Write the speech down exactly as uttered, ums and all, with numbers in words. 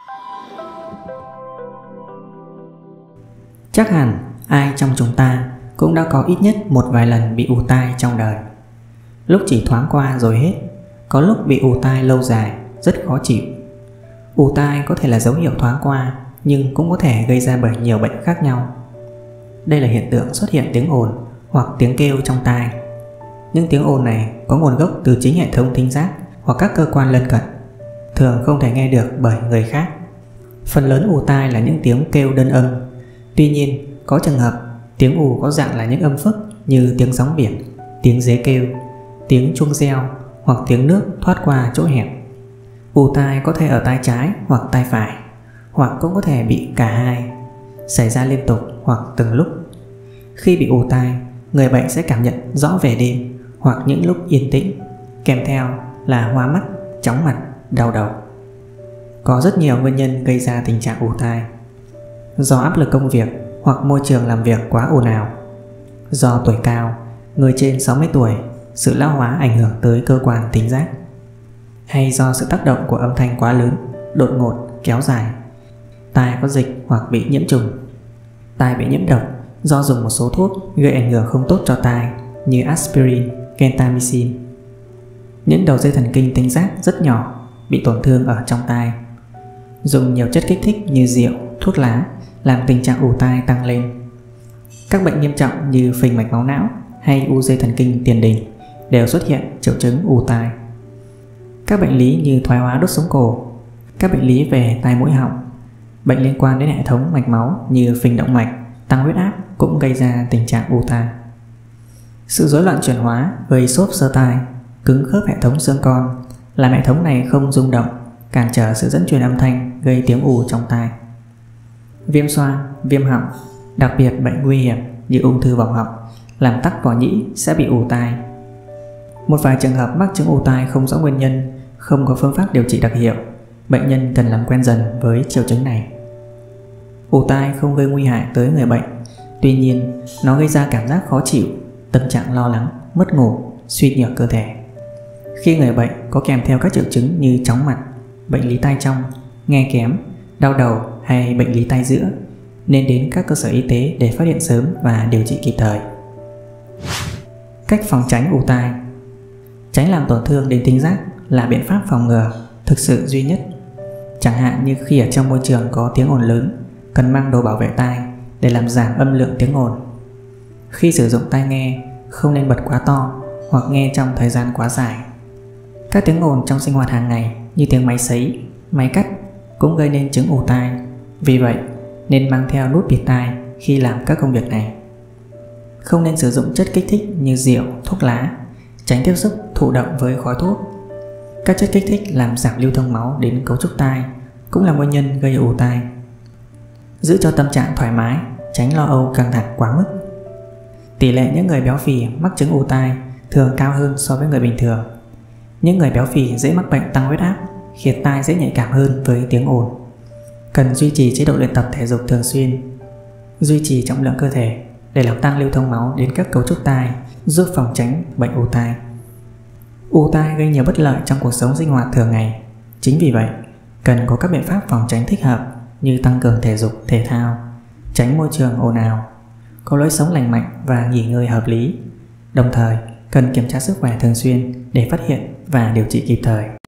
Chắc hẳn ai trong chúng ta cũng đã có ít nhất một vài lần bị ù tai trong đời. Lúc chỉ thoáng qua rồi hết, có lúc bị ù tai lâu dài, rất khó chịu. Ù tai có thể là dấu hiệu thoáng qua, nhưng cũng có thể gây ra bởi nhiều bệnh khác nhau. Đây là hiện tượng xuất hiện tiếng ồn hoặc tiếng kêu trong tai. Những tiếng ồn này có nguồn gốc từ chính hệ thống thính giác hoặc các cơ quan lân cận, thường không thể nghe được bởi người khác. Phần lớn ù tai là những tiếng kêu đơn âm. Tuy nhiên, có trường hợp tiếng ù có dạng là những âm phức như tiếng sóng biển, tiếng dế kêu, tiếng chuông reo hoặc tiếng nước thoát qua chỗ hẹp. Ù tai có thể ở tai trái hoặc tai phải, hoặc cũng có thể bị cả hai, xảy ra liên tục hoặc từng lúc. Khi bị ù tai, người bệnh sẽ cảm nhận rõ về đêm hoặc những lúc yên tĩnh, kèm theo là hoa mắt, chóng mặt, đau đầu. Có rất nhiều nguyên nhân gây ra tình trạng ù tai. Do áp lực công việc hoặc môi trường làm việc quá ồn ào, do tuổi cao, người trên sáu mươi tuổi, sự lão hóa ảnh hưởng tới cơ quan thính giác, hay do sự tác động của âm thanh quá lớn, đột ngột, kéo dài, tai có dịch hoặc bị nhiễm trùng, tai bị nhiễm độc do dùng một số thuốc gây ảnh hưởng không tốt cho tai như aspirin, gentamicin. Những đầu dây thần kinh thính giác rất nhỏ bị tổn thương ở trong tai. Dùng nhiều chất kích thích như rượu, thuốc lá làm tình trạng ù tai tăng lên. Các bệnh nghiêm trọng như phình mạch máu não hay u dây thần kinh tiền đình đều xuất hiện triệu chứng ù tai. Các bệnh lý như thoái hóa đốt sống cổ, các bệnh lý về tai mũi họng, bệnh liên quan đến hệ thống mạch máu như phình động mạch, tăng huyết áp cũng gây ra tình trạng ù tai. Sự rối loạn chuyển hóa gây xốp xơ tai, cứng khớp hệ thống xương con, làm hệ thống này không rung động, cản trở sự dẫn truyền âm thanh, gây tiếng ù trong tai. Viêm xoang, viêm họng, đặc biệt bệnh nguy hiểm như ung thư vòng họng, làm tắc vỏ nhĩ sẽ bị ù tai. Một vài trường hợp mắc chứng ù tai không rõ nguyên nhân, không có phương pháp điều trị đặc hiệu, bệnh nhân cần làm quen dần với triệu chứng này. Ù tai không gây nguy hại tới người bệnh, tuy nhiên nó gây ra cảm giác khó chịu, tâm trạng lo lắng, mất ngủ, suy nhược cơ thể. Khi người bệnh có kèm theo các triệu chứng như chóng mặt, bệnh lý tai trong, nghe kém, đau đầu hay bệnh lý tai giữa, nên đến các cơ sở y tế để phát hiện sớm và điều trị kịp thời. Cách phòng tránh ù tai. Tránh làm tổn thương đến thính giác là biện pháp phòng ngừa thực sự duy nhất. Chẳng hạn như khi ở trong môi trường có tiếng ồn lớn, cần mang đồ bảo vệ tai để làm giảm âm lượng tiếng ồn. Khi sử dụng tai nghe, không nên bật quá to hoặc nghe trong thời gian quá dài. Các tiếng ồn trong sinh hoạt hàng ngày như tiếng máy sấy, máy cắt cũng gây nên chứng ù tai. Vì vậy, nên mang theo nút bịt tai khi làm các công việc này. Không nên sử dụng chất kích thích như rượu, thuốc lá, tránh tiếp xúc thụ động với khói thuốc. Các chất kích thích làm giảm lưu thông máu đến cấu trúc tai cũng là nguyên nhân gây ù tai. Giữ cho tâm trạng thoải mái, tránh lo âu căng thẳng quá mức. Tỷ lệ những người béo phì mắc chứng ù tai thường cao hơn so với người bình thường. Những người béo phì dễ mắc bệnh tăng huyết áp, khiến tai dễ nhạy cảm hơn với tiếng ồn. Cần duy trì chế độ luyện tập thể dục thường xuyên, duy trì trọng lượng cơ thể để làm tăng lưu thông máu đến các cấu trúc tai, giúp phòng tránh bệnh ù tai. Ù tai gây nhiều bất lợi trong cuộc sống sinh hoạt thường ngày. Chính vì vậy, cần có các biện pháp phòng tránh thích hợp như tăng cường thể dục, thể thao, tránh môi trường ồn ào, có lối sống lành mạnh và nghỉ ngơi hợp lý. Đồng thời, cần kiểm tra sức khỏe thường xuyên để phát hiện và điều trị kịp thời.